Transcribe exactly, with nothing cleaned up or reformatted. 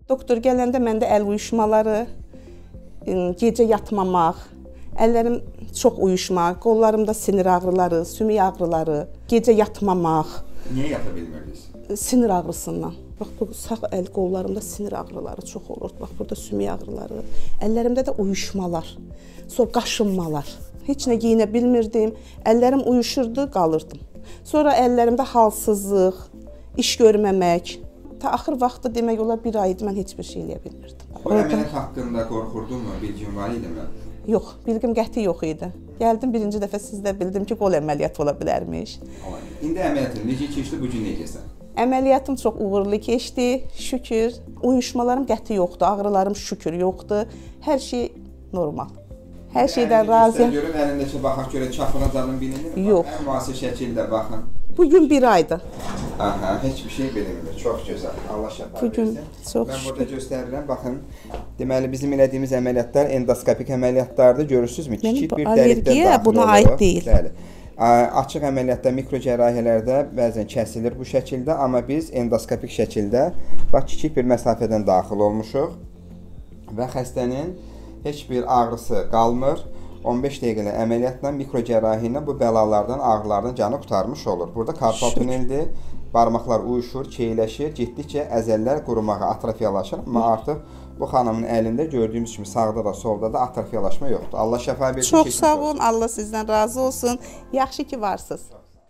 Doktor gələndə məndə əl uyuşmaları, gecə yatmamaq, əllərim çox uyuşmaq, qollarımda sinir ağrıları, sümük ağrıları, gecə yatmamaq. Niyə yata bilmirdiniz? Sinir ağrısından. Bax, bu sağ əl qollarımda sinir ağrıları çox olurdu. Bax, burada sümük ağrıları, əllərimdə də uyuşmalar, sonra qaşınmalar. Heç nə giyinə bilmirdim, əllərim uyuşurdu, qalırdım. Sonra əllərimdə halsızlıq, iş görməmək. Ta axır vaxtda demək olar bir ay idi, mən heç bir şey eləyə bilmirdim. Bu əməliyyat haqqında qorxurdunmu? Bilgin var idimi? Yox, bilgim qəti yox idi. Gəldim, birinci dəfə sizdə bildim ki, qol əməliyyatı ola bilərmiş. İndi əməliyyatın necə keçdi, bu gün necəsən? Əməliyyatım çox uğurlu keçdi, şükür. Uyuşmalarım qəti yoxdur, ağrılarım şükür yoxdur. Hər şey normal. Hər şeydən razıyam. Görün, əlindəki baxaq görə çapınacağının bilinir mi? Yox. Ən müasir şəkildə baxın. Bugün bir aydır. Aha, heç bir şey bilinmir. Çox gözəl. Allah şəfa versin. Çox Mən burada göstərirəm. Baxın, deməli bizim elədiyimiz əməliyyatlar endoskopik əməliyyatlardır. Görürsünüzmü? Kiçik bir dəlikdən daxil buna olur. aid deyil. Bəli. Açıq əməliyyatda, mikrocərrahiyyələrdə bəzən kəsilir bu şəkildə, amma biz endoskopik şəkildə bax kiçik bir məsafədən daxil olmuşuq və xəstənin heç bir ağrısı qalmır. on beş dəqiqəlik əməliyyatla, mikrocərrahi ilə bu bəlalardan, ağrılardan canı qurtarmış olur. Burada karpal tuneldir, barmaqlar uyuşur, keyləşir, getdikcə əzəllər qurumağa, atrofiyalaşır. Amma artıq bu xanımın əlində gördüyümüz kimi sağda da, solda da atrofiyalaşma yoxdur. Allah şəfa versin. Çox sağ olun, Allah sizdən razı olsun. Yaxşı ki varsınız.